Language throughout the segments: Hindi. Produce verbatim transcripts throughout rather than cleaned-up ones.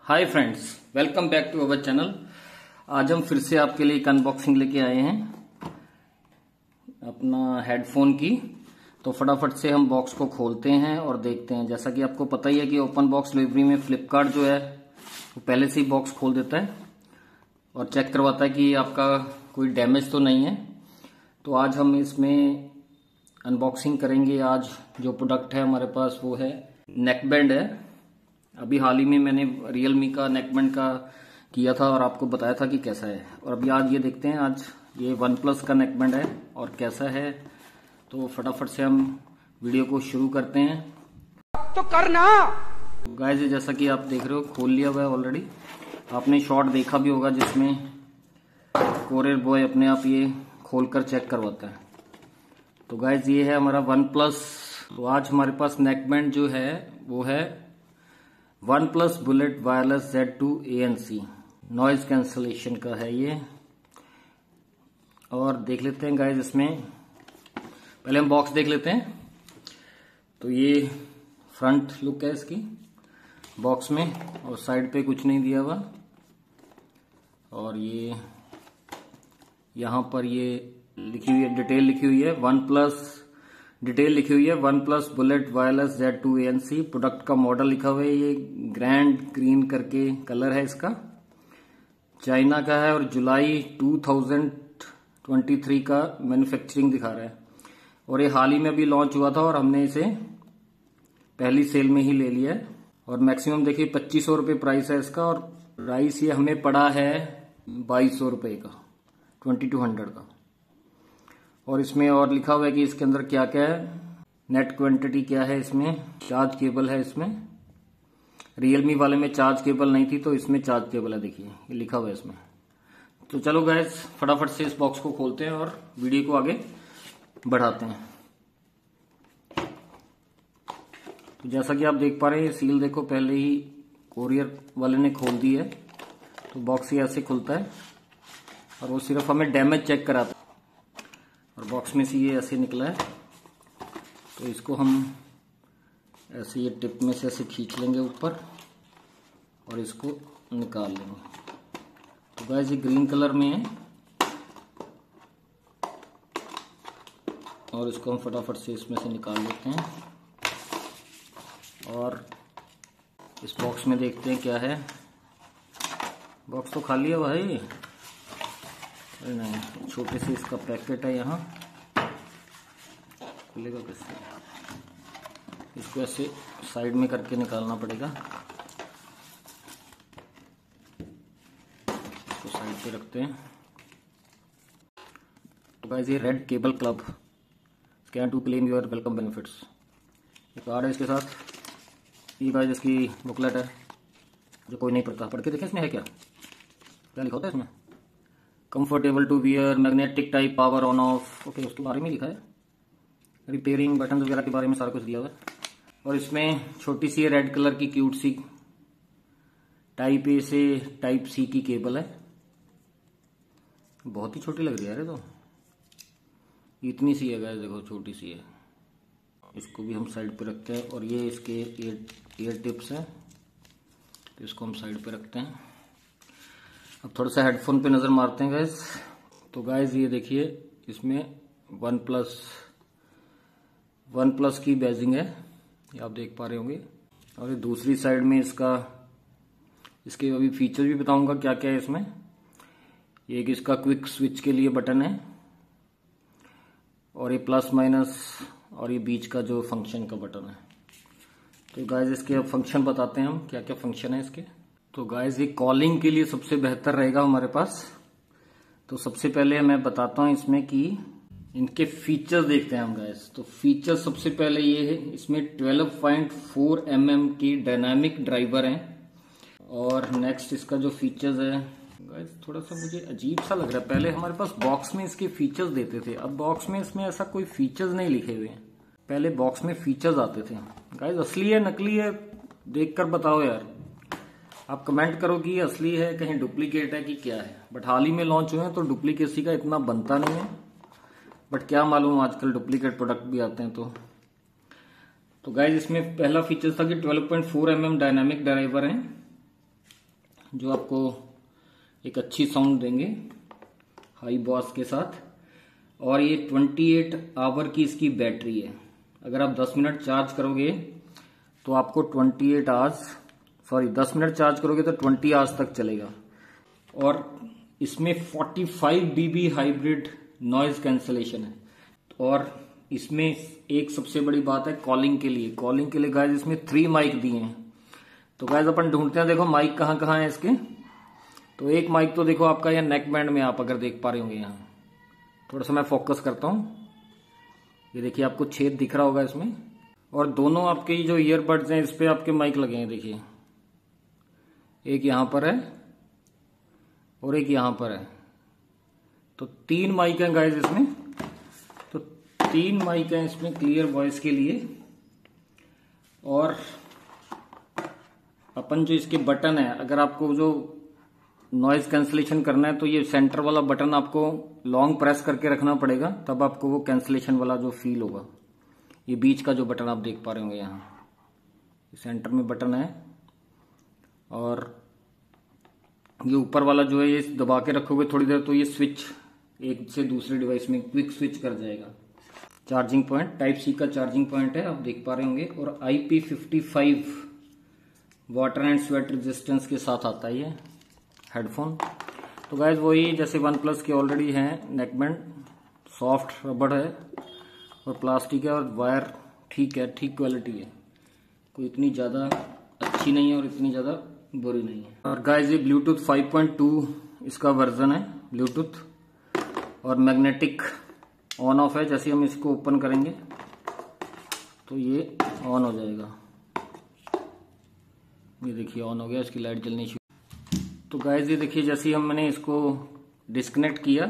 Hi friends, welcome back to our channel. आज हम फिर से आपके लिए एक अनबॉक्सिंग लेके आए हैं अपना हेडफोन की। तो फटाफट से हम बॉक्स को खोलते हैं और देखते हैं। जैसा कि आपको पता ही है कि ओपन बॉक्स डिलीवरी में फ्लिपकार्ट जो है वो पहले से ही बॉक्स खोल देता है और चेक करवाता है कि आपका कोई डैमेज तो नहीं है। तो आज हम इसमें अनबॉक्सिंग करेंगे। आज जो प्रोडक्ट है हमारे पास वो है नेकबैंड है। अभी हाल ही में मैंने रियलमी का नेकबैंड का किया था और आपको बताया था कि कैसा है। और अभी आज ये देखते हैं, आज ये वन प्लस का नेकबैंड है और कैसा है। तो फटाफट से हम वीडियो को शुरू करते हैं। तो करना गाइस, जैसा कि आप देख रहे हो खोल लिया हुआ है ऑलरेडी। आपने शॉट देखा भी होगा जिसमें कोरियर बॉय अपने आप ये खोलकर चेक करवाता है। तो गाइस, ये है हमारा वन प्लस। तो आज हमारे पास नेकबैंड जो है वो है OnePlus bullet wireless Z two A N C noise cancellation का है ये। और देख लेते हैं गाइस, इसमें पहले हम बॉक्स देख लेते हैं। तो ये फ्रंट लुक है इसकी बॉक्स में, और साइड पे कुछ नहीं दिया हुआ। और ये यहां पर ये लिखी हुई है, डिटेल लिखी हुई है वन प्लस डिटेल लिखी हुई है OnePlus bullet wireless Z two A N C. Product का मॉडल लिखा हुआ है, ये ग्रैंड ग्रीन करके कलर है इसका। चाइना का है और जुलाई टू थाउजेंड ट्वेंटी थ्री का मैन्युफैक्चरिंग दिखा रहा है। और ये हाल ही में अभी लॉन्च हुआ था और हमने इसे पहली सेल में ही ले लिया है। और मैक्सिमम देखिए पच्चीस सौ रुपये प्राइस है इसका। और प्राइस ये हमें पड़ा है बाईस सौ रुपये का, ट्वेंटी टू हंड्रेड का। और इसमें और लिखा हुआ है कि इसके अंदर क्या क्या है, नेट क्वांटिटी क्या है, इसमें चार्ज केबल है। इसमें रियलमी वाले में चार्ज केबल नहीं थी तो इसमें चार्ज केबल है, देखिए ये लिखा हुआ है इसमें। तो चलो गाइस, फटाफट से इस बॉक्स को खोलते हैं और वीडियो को आगे बढ़ाते हैं। तो जैसा कि आप देख पा रहे हैं, सील देखो पहले ही कोरियर वाले ने खोल दी है। तो बॉक्स ही ऐसे खुलता है और वो सिर्फ हमें डैमेज चेक कराता है। और बॉक्स में से ये ऐसे निकला है। तो इसको हम ऐसे ये टिप में से ऐसे खींच लेंगे ऊपर और इसको निकाल लेंगे। तो गाइस, ये ग्रीन कलर में है और इसको हम फटाफट से इसमें से निकाल लेते हैं। और इस बॉक्स में देखते हैं क्या है। बॉक्स तो खाली है भाई, नहीं, छोटे से इसका पैकेट है। यहाँ खुलेगा कैसे? इसको ऐसे साइड में करके निकालना पड़ेगा। इसको साइड पे रखते हैं। तो गाइस, ये red cable club scan to claim your welcome benefits, ये कार्ड है इसके साथ। ये गाइस इसकी बुकलेट है जो कोई नहीं पढ़ता। पढ़ के देखें इसमें है क्या क्या लिखा होता है इसमें। Comfortable to wear, magnetic type, power on off, okay उसके बारे में लिखा है। रिपेयरिंग, बटन वगैरह के बारे में सारा कुछ दिया हुआ है। और इसमें छोटी सी रेड कलर की क्यूट सी टाइप ए से टाइप सी की केबल है। बहुत ही छोटी लग रही है यार, तो इतनी सी है गाइस, देखो छोटी सी है। इसको भी हम साइड पे रखते हैं। और ये इसके एयर एयर टिप्स हैं, तो इसको हम साइड पे रखते हैं। अब थोड़ा सा हेडफोन पे नजर मारते हैं गाइस। तो गाइस, ये देखिए इसमें वन प्लस वन प्लस की बैजिंग है, ये आप देख पा रहे होंगे। और ये दूसरी साइड में इसका इसके अभी फीचर भी बताऊंगा क्या क्या है इसमें। ये एक इसका क्विक स्विच के लिए बटन है, और ये प्लस माइनस, और ये बीच का जो फंक्शन का बटन है। तो गाइस, इसके अब फंक्शन बताते हैं हम, क्या क्या फंक्शन है इसके। तो गाइस, ये कॉलिंग के लिए सबसे बेहतर रहेगा हमारे पास। तो सबसे पहले मैं बताता हूं इसमें कि इनके फीचर्स देखते हैं हम गाइस। तो फीचर सबसे पहले ये है, इसमें twelve point four M M की डायनामिक ड्राइवर है। और नेक्स्ट इसका जो फीचर्स है गाइस, थोड़ा सा मुझे अजीब सा लग रहा है। पहले हमारे पास बॉक्स में इसके फीचर्स देते थे, अब बॉक्स में इसमें ऐसा कोई फीचर्स नहीं लिखे हुए हैं। पहले बॉक्स में फीचर्स आते थे। गाइस, असली है नकली है देखकर बताओ यार। आप कमेंट करो कि ये असली है, कहीं डुप्लीकेट है कि क्या है। बट हाल ही में लॉन्च हुए हैं तो डुप्लीकेसी का इतना बनता नहीं है। बट क्या मालूम, आजकल डुप्लीकेट प्रोडक्ट भी आते हैं। तो तो गाइज, इसमें पहला फीचर था कि twelve point four M M dynamic driver है। जो आपको एक अच्छी साउंड देंगे हाई बॉस के साथ। और ये अट्ठाईस आवर की इसकी बैटरी है। अगर आप दस मिनट चार्ज करोगे तो आपको अट्ठाईस आवर्स सॉरी दस मिनट चार्ज करोगे तो बीस आवर्स तक चलेगा। और इसमें पैंतालीस डीबी हाइब्रिड नॉइज कैंसलेशन है। और इसमें एक सबसे बड़ी बात है कॉलिंग के लिए। कॉलिंग के लिए गाइस इसमें थ्री माइक दिए हैं। तो गाइस अपन ढूंढते हैं, देखो माइक कहाँ कहाँ है इसके। तो एक माइक तो देखो आपका यह नेक बैंड में, आप अगर देख पा रहे होंगे यहाँ, थोड़ा सा मैं फोकस करता हूँ, ये देखिए आपको छेद दिख रहा होगा इसमें। और दोनों आपके जो ईयरबड्स हैं इस पे आपके माइक लगे हैं, देखिए एक यहां पर है और एक यहां पर है। तो तीन माइक हैं गाइस इसमें। तो तीन माइक हैं इसमें क्लियर वॉइस के लिए। और अपन जो इसके बटन है, अगर आपको जो नॉइज कैंसलेशन करना है तो ये सेंटर वाला बटन आपको लॉन्ग प्रेस करके रखना पड़ेगा, तब आपको वो कैंसलेशन वाला जो फील होगा। ये बीच का जो बटन आप देख पा रहे होंगे यहाँ, सेंटर में बटन है। और ये ऊपर वाला जो है ये दबा के रखोगे थोड़ी देर तो ये स्विच एक से दूसरे डिवाइस में क्विक स्विच कर जाएगा। चार्जिंग पॉइंट टाइप सी का चार्जिंग पॉइंट है, आप देख पा रहे होंगे। और I P fifty five water and sweat resistance के साथ आता है ये हेडफोन। तो गाइज वही जैसे वन प्लस के ऑलरेडी हैं, नेकबैंड सॉफ्ट रबड़ है और प्लास्टिक है। और वायर ठीक है, ठीक क्वालिटी है, कोई इतनी ज़्यादा अच्छी नहीं है और इतनी ज़्यादा बुरी नहीं है। और गाइज ये ब्लूटूथ फाइव पॉइंट टू इसका वर्जन है ब्लूटूथ। और मैग्नेटिक ऑन ऑफ है, जैसे हम इसको ओपन करेंगे तो ये ऑन हो जाएगा। ये देखिए ऑन हो गया, इसकी लाइट जलनी शुरू। तो गाइज ये देखिए जैसे हम मैंने इसको डिस्कनेक्ट किया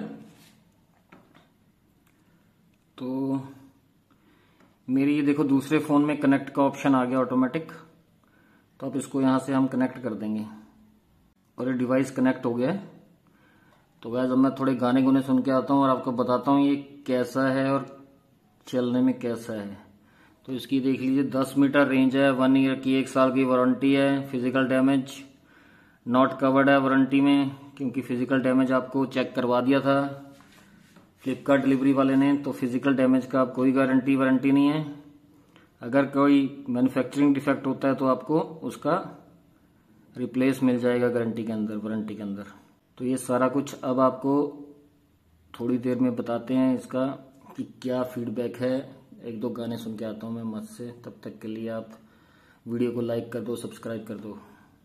तो मेरी ये देखो दूसरे फ़ोन में कनेक्ट का ऑप्शन आ गया ऑटोमेटिक। तो अब इसको यहाँ से हम कनेक्ट कर देंगे और ये डिवाइस कनेक्ट हो गया है। तो गाइस अब मैं थोड़े गाने गुने सुन के आता हूँ और आपको बताता हूँ ये कैसा है और चलने में कैसा है। तो इसकी देख लीजिए दस मीटर रेंज है, वन ईयर की एक साल की वारंटी है। फिजिकल डैमेज नॉट कवर्ड है वारंटी में, क्योंकि फिजिकल डैमेज आपको चेक करवा दिया था फ्लिपकार्ट डिलीवरी वाले ने। तो फिजिकल डैमेज का आप कोई गारंटी वारंटी नहीं है। अगर कोई मैन्युफैक्चरिंग डिफेक्ट होता है तो आपको उसका रिप्लेस मिल जाएगा गारंटी के अंदर, वारंटी के अंदर। तो ये सारा कुछ अब आपको थोड़ी देर में बताते हैं इसका कि क्या फीडबैक है। एक दो गाने सुन के आता हूँ मैं मस्त से, तब तक के लिए आप वीडियो को लाइक कर दो, सब्सक्राइब कर दो।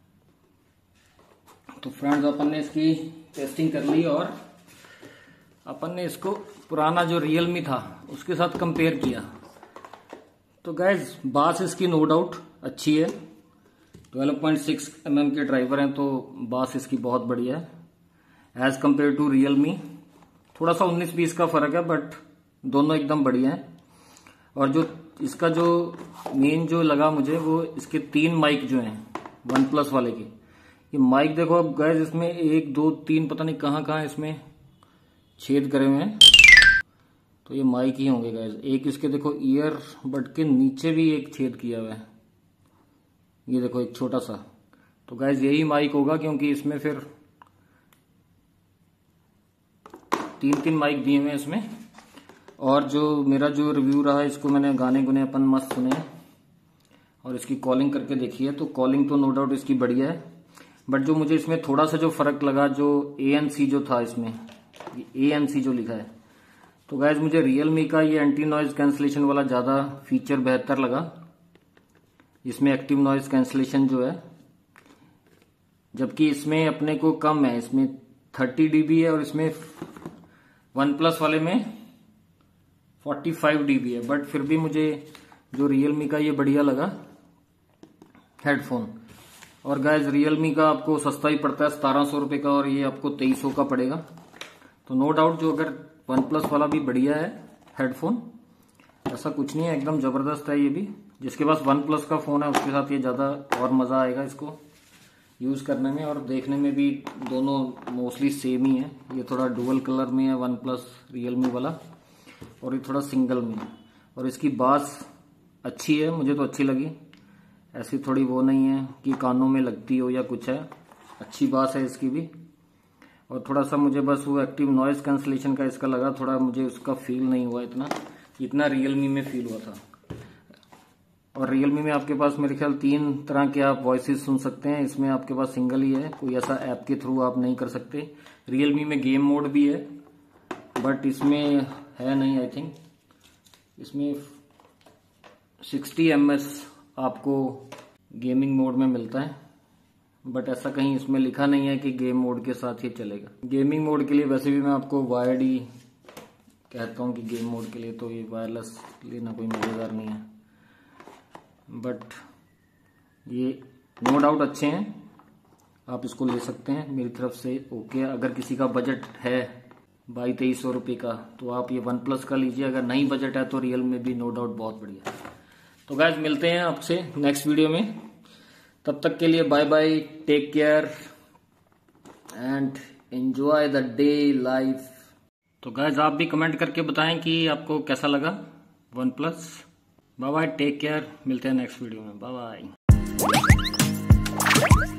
तो फ्रेंड्स अपन ने इसकी टेस्टिंग कर ली और अपन ने इसको पुराना जो रियलमी था उसके साथ कंपेयर किया। तो गाइज बास इसकी नो डाउट अच्छी है, twelve point six M M के ड्राइवर हैं तो बास इसकी बहुत बढ़िया है एज कंपेयर टू रियलमी। थोड़ा सा उन्नीस बीस का फर्क है बट दोनों एकदम बढ़िया है। और जो इसका जो मेन जो लगा मुझे वो इसके तीन माइक जो हैं वन प्लस वाले के, ये माइक देखो अब गाइज इसमें एक दो तीन पता नहीं कहाँ कहाँ इसमें छेद करे हुए हैं। तो ये माइक ही होंगे गाइज। एक इसके देखो ईयर बड के नीचे भी एक छेद किया हुआ है, ये देखो एक छोटा सा। तो गाइज यही माइक होगा, क्योंकि इसमें फिर तीन तीन माइक दिए हुए हैं इसमें। और जो मेरा जो रिव्यू रहा इसको मैंने गाने गुने अपन मस्त सुने और इसकी कॉलिंग करके देखी है। तो कॉलिंग तो नो डाउट इसकी बढ़िया है, बट जो मुझे इसमें थोड़ा सा जो फर्क लगा, जो ए एन सी जो था इसमें, ए एन सी जो लिखा है, तो गाइज मुझे रियलमी का ये एंटी नॉइज कैंसलेशन वाला ज्यादा फीचर बेहतर लगा। इसमें एक्टिव नॉइज कैंसलेशन जो है, जबकि इसमें अपने को कम है, इसमें थर्टी डीबी है और इसमें वन प्लस वाले में फोर्टी फाइव डीबी है। बट फिर भी मुझे जो रियलमी का ये बढ़िया लगा हेडफोन। और गाइज रियलमी का आपको सस्ता ही पड़ता है सतारह सौ रुपये का, और ये आपको तेईस सौ का पड़ेगा। तो नो डाउट जो अगर वन प्लस वाला भी बढ़िया है हेडफोन, ऐसा कुछ नहीं है, एकदम जबरदस्त है ये भी। जिसके पास वन प्लस का फोन है उसके साथ ये ज्यादा और मजा आएगा इसको यूज करने में। और देखने में भी दोनों मोस्टली सेम ही है। ये थोड़ा डुअल कलर में है वन प्लस रियलमी वाला, और ये थोड़ा सिंगल में है। और इसकी बास अच्छी है, मुझे तो अच्छी लगी। ऐसी थोड़ी वो नहीं है कि कानों में लगती हो या कुछ है, अच्छी बात है इसकी भी। और थोड़ा सा मुझे बस वो एक्टिव नॉइज कैंसलेशन का इसका लगा, थोड़ा मुझे उसका फील नहीं हुआ इतना जितना रियलमी में फील हुआ था। और रियलमी में आपके पास मेरे ख्याल तीन तरह के आप वॉइसेस सुन सकते हैं, इसमें आपके पास सिंगल ही है, कोई ऐसा ऐप के थ्रू आप नहीं कर सकते। रियलमी में गेम मोड भी है बट इसमें है नहीं, आई थिंक इसमें सिक्सटी एम एस आपको गेमिंग मोड में मिलता है, बट ऐसा कहीं इसमें लिखा नहीं है कि गेम मोड के साथ ही चलेगा। गेमिंग मोड के लिए वैसे भी मैं आपको वायर्ड ही कहता हूँ कि गेम मोड के लिए तो ये वायरलेस लेना कोई मजेदार नहीं है, बट ये नो डाउट अच्छे हैं, आप इसको ले सकते हैं मेरी तरफ से ओके। अगर किसी का बजट है बाई तेईस सौ रुपये का तो आप ये वन प्लस का लीजिए, अगर नहीं बजट है तो रियल में भी नो डाउट बहुत बढ़िया। तो गाइस मिलते हैं आपसे नेक्स्ट वीडियो में, तब तक के लिए bye bye, take care and enjoy the day life. तो गाइस आप भी कमेंट करके बताएं कि आपको कैसा लगा OnePlus. Bye bye, take care, मिलते हैं नेक्स्ट वीडियो में, बाय बाय।